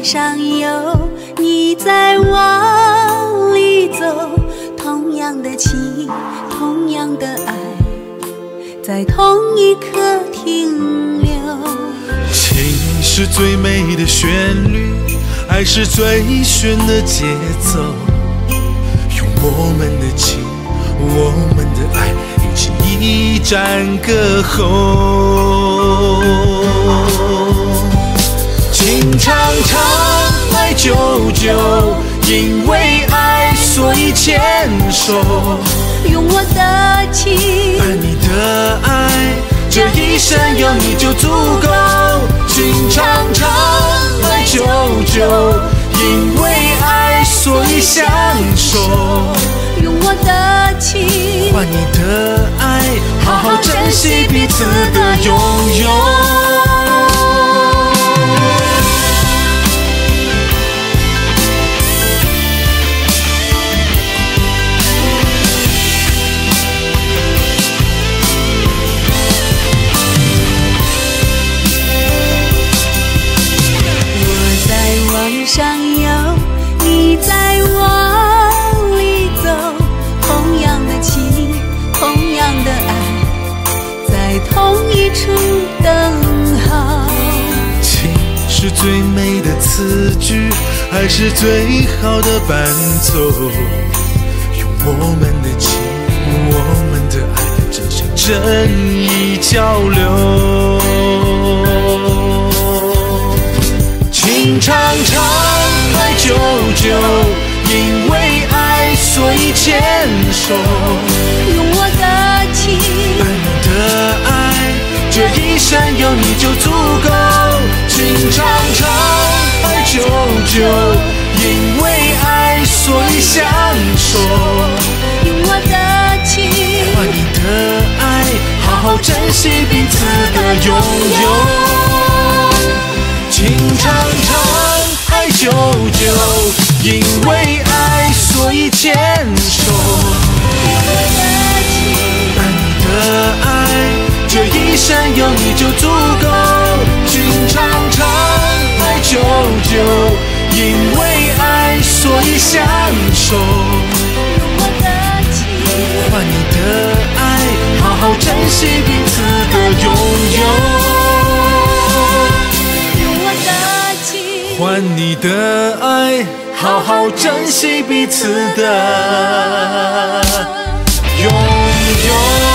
上有，你在往里走，同样的情，同样的爱，在同一刻停留。 情是最美的旋律，爱是最炫的节奏，用我们的情，我们的爱，一起一战歌喉。情长长，爱久久，因为爱所以牵手。 用我的情， 爱你的爱，这一生有你就足够。情长长，爱久久，因为爱所以相守。 用我的情换你的爱，好好珍惜彼此的拥有。 上有，你在往里走，同样的情，同样的爱，在同一处等候。 情是最美的词句，爱是最好的伴奏。用我们的情，我们的爱，真心真意交流。情长长，爱久久，因为爱所以牵手。 用我的情， 爱你的爱，这一生有你就足够。情长长，爱久久，因为爱所以相守。 用我的情换你的爱，好好珍惜彼此的拥有。情长长，爱久久，因为爱所以牵手。爱你的爱，这一生有你就足够。情长长，爱久久，因为爱所以相守。换你的爱，好好珍惜彼此的拥有。换你的爱，好好珍惜彼此的拥有。